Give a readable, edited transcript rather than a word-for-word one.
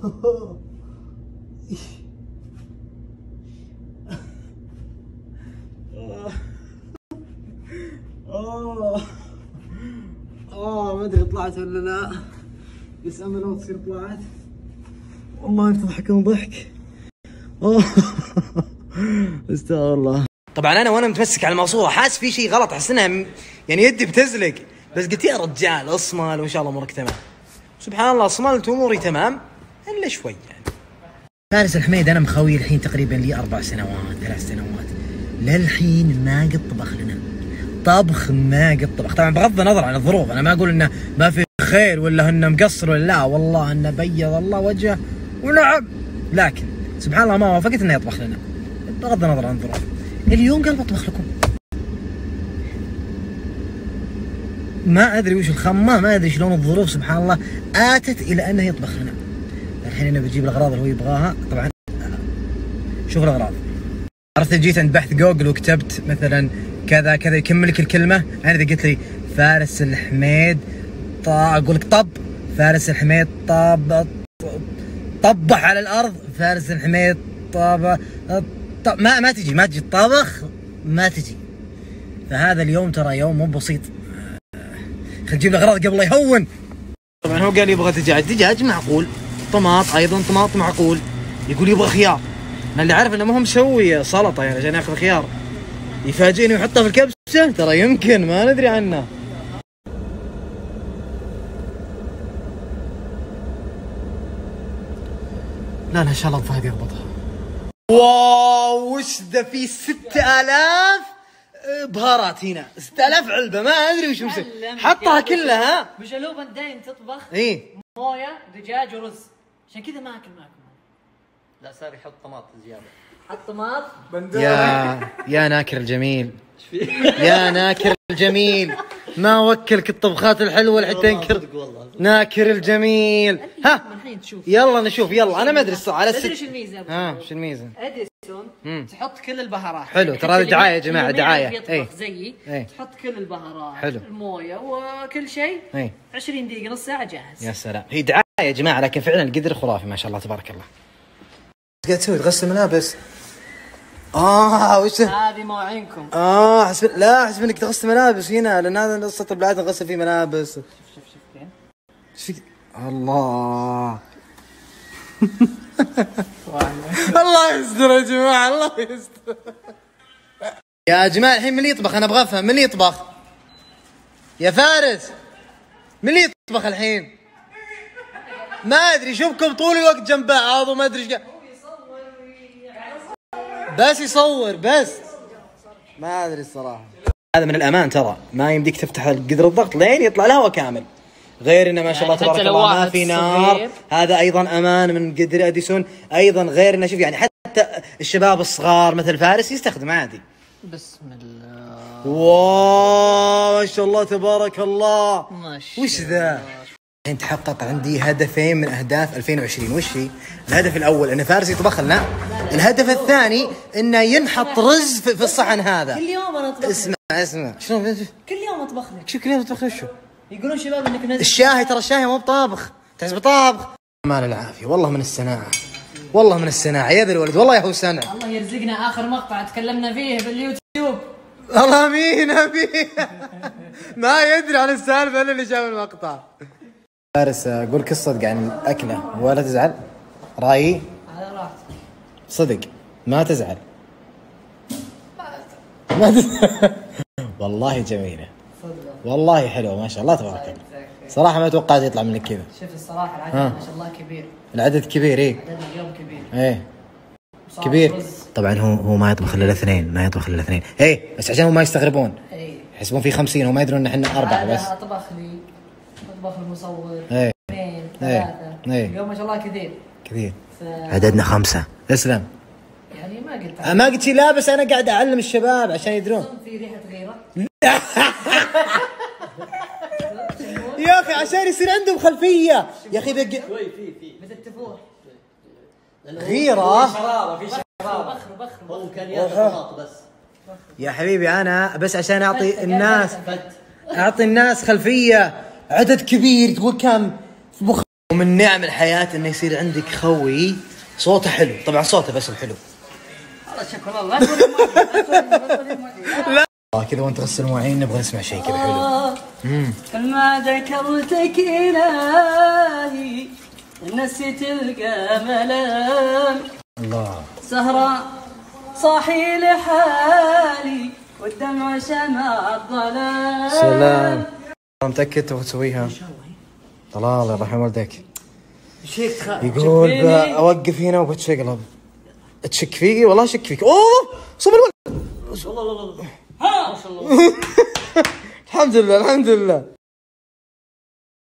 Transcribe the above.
ما ادري طلعت ولا لا، بس امل لو تصير طلعت والله تضحكون ضحك. استغفر الله. طبعا انا وانا متمسك على الماسوره حاسس في شيء غلط، احس انها يعني يدي بتزلق، بس قلت يا رجال اصمل وان شاء الله امورك تمام. سبحان الله صملت واموري تمام الا شوي يعني. فارس الحميد انا مخوي الحين تقريبا لي 4 سنوات 3 سنوات، للحين ما قد طبخ لنا طبخ، ما قد طبخ. طبعا بغض النظر عن الظروف، انا ما اقول انه ما في خير ولا انه مقصر ولا لا، والله انه بيض الله وجهه ونعم، لكن سبحان الله ما وافقت انه يطبخ لنا بغض النظر عن الظروف. اليوم قال بطبخ لكم، ما ادري وش الخمه، ما ادري شلون الظروف سبحان الله اتت الى انه يطبخ لنا. الحين انا بجيب الاغراض اللي هو يبغاها. طبعا شوف الاغراض، عرفت جيت عند بحث جوجل وكتبت مثلا كذا كذا يكمل لك الكلمه. انا اذا قلت لي فارس الحميد اقول لك طب فارس الحميد طبح على الارض، فارس الحميد ما تجي الطبخ ما تجي. فهذا اليوم ترى يوم مو بسيط، خل نجيب الاغراض قبل يهون. طبعا هو قال يبغى دجاج معقول، طماط ايضا طماط معقول، يقول يبغى خيار. انا اللي عارف انه ما هو مسوي سلطه يعني عشان ياخذ خيار، يفاجئني ويحطها في الكبسه ترى يمكن ما ندري عنه. لا ان شاء الله فهد يضبطها. واو وش ذا، في 6000 بهارات هنا، 6000 علبه، ما ادري وش مسوي حطها كلها. بشلوب انت دايم تطبخ ايه مويه دجاج ورز، عشان كذا ما اكل معكم. لا صار يحط طماط زياده، حط طماط. يا ناكر الجميل، يا ناكر الجميل، ما وكلك الطبخات الحلوه اللي تنكر. ناكر الجميل. ها يلا نشوف، يلا انا ما ادري الصراحه على تدري ايش الميزه؟ ايش الميزه؟ اديسون تحط كل البهارات. حلو ترى هذه دعايه يا جماعه، دعايه. يطبخ زيي تحط كل البهارات، حلو، المويه وكل شيء. 20 دقيقه نص ساعه جاهز. يا سلام، هي دعايه يا جماعه لكن فعلا القدر خرافي ما شاء الله تبارك الله. ايش قاعد تسوي؟ تغسل ملابس؟ وش هذه مواعينكم؟ حسب لا حسب انك تغسل ملابس هنا، لان هذا قصه البلاد نغسل فيه ملابس. شوف فين؟ ايش فيك؟ الله الله يستر يا جماعه، الله يستر يا جماعه. الحين من اللي يطبخ؟ انا ابغى افهم من اللي يطبخ يا فارس، من اللي يطبخ الحين؟ ما ادري، شوفكم طول الوقت جنب بعض وما ادري ايش بس يصور بس، ما ادري الصراحه. هذا من الامان ترى، ما يمديك تفتح قدر الضغط لين يطلع الهواء كامل، غير انه ما شاء الله تبارك الله ما في نار. هذا ايضا امان من قدر اديسون، ايضا غير انه شوف يعني حتى الشباب الصغار مثل فارس يستخدم عادي. بسم الله. واو ما شاء الله تبارك الله. ما شاء وش ذا؟ الحين تحقق عندي هدفين من اهداف 2020. وش هي؟ الهدف الاول ان فارس يطبخ لنا، الهدف الثاني انه ينحط رز في الصحن هذا. كل يوم انا اطبخ. اسمع شلون كل يوم اطبخ لك. شوف كل يوم تطبخ شو؟ يقولون شباب انك نزل الشاهي، ترى الشاهي مو بطابخ، تحسب طابخ. مال العافيه والله من الصناعه، والله من الصناعه يا ذا الولد، والله يا هو صنع. الله يرزقنا اخر مقطع تكلمنا فيه باليوتيوب. الله امين امين ما يدري عن السالفه الا اللي شاف المقطع. فارس قول قصة عن الأكلة ولا تزعل. رأيي على راحتك صدق ما تزعل. ما تزعل والله جميلة والله حلوة ما شاء الله تبارك الله. صراحة ما توقعت يطلع منك كذا. شوف الصراحة العدد ما شاء الله كبير. العدد كبير ايه. عددنا اليوم كبير. ايه كبير. طبعا هو ما يطبخ الا الاثنين، ما يطبخ الا الاثنين. ايه بس عشان هم ما يستغربون. ايه يحسبون في 50 وما يدرون ان احنا 4 بس. اطبخ لي، اطبخ المصور. ايه 2 3. اليوم ما شاء الله كثير. عددنا 5. اسلم. يعني ما قلت ما قلت شيء، لا بس انا قاعد اعلم الشباب عشان يدرون. في ريحة غيرة. يا اخي عشان يصير عندهم خلفيه يا اخي. في مثل التفوح. غيره شراره، في شراره. بخر هو امكانيات الطماط بس يا حبيبي. انا بس عشان اعطي الناس خلفيه. عدد كبير تقول كم؟ ومن نعم الحياة انه يصير عندك خوي صوته حلو، طبعا صوته بس الحلو. الله شكر الله. لا تقولي ماضي. كذا وانت تغسل مواعين نبغى نسمع شيء كذا حلو. كل ما ذكرتك إلهي نسيت القملان. الله. سهرة صاحي لحالي والدمع شمع الظلام. سلام. متأكد تبغى تسويها؟ طلال يرحم والديك. يقول اوقف هنا وبتشقلب. تشك فيكي؟ والله شك فيك. اوه صوب الولد. والله ها ما شاء الله. الحمد لله الحمد لله.